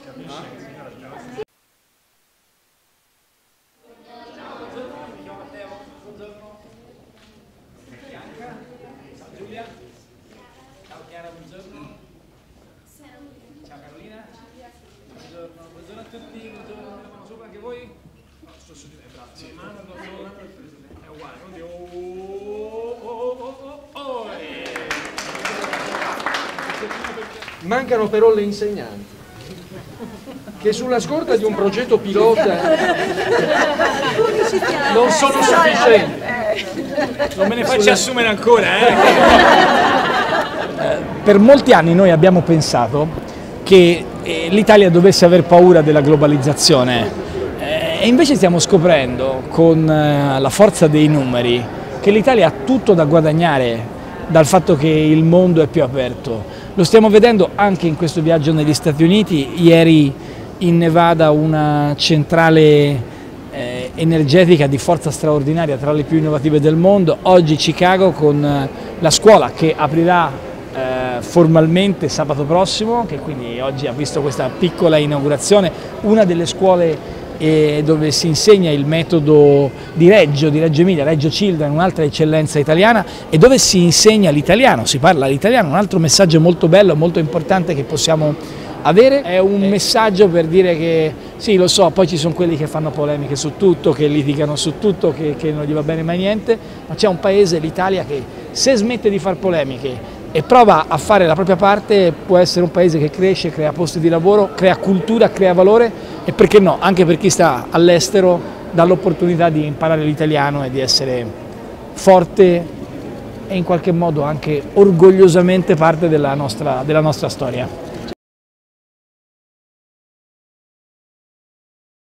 Giulia? Ciao Chiara, buongiorno. Ciao Carolina. Buongiorno, buongiorno a tutti, buongiorno, sopra anche voi? No, sto su di me, grazie. È uguale, quindi Mancano però le insegnanti, che sulla scorta di un progetto pilota non sono sufficienti. non me ne faccia assumere ancora, Per molti anni noi abbiamo pensato che l'Italia dovesse aver paura della globalizzazione e invece stiamo scoprendo con la forza dei numeri che l'Italia ha tutto da guadagnare dal fatto che il mondo è più aperto. Lo stiamo vedendo anche in questo viaggio negli Stati Uniti. Ieri in Nevada una centrale energetica di forza straordinaria, tra le più innovative del mondo. Oggi Chicago con la scuola che aprirà formalmente sabato prossimo, che quindi oggi ha visto questa piccola inaugurazione, una delle scuole dove si insegna il metodo di Reggio Emilia, Reggio Children, un'altra eccellenza italiana, e dove si insegna l'italiano, si parla l'italiano. Un altro messaggio molto bello, molto importante che possiamo avere, è un messaggio per dire che sì, lo so, poi ci sono quelli che fanno polemiche su tutto, che litigano su tutto, che non gli va bene mai niente, ma c'è un paese, l'Italia, che se smette di fare polemiche e prova a fare la propria parte può essere un paese che cresce, crea posti di lavoro, crea cultura, crea valore e perché no, anche per chi sta all'estero dà l'opportunità di imparare l'italiano e di essere forte e in qualche modo anche orgogliosamente parte della nostra storia.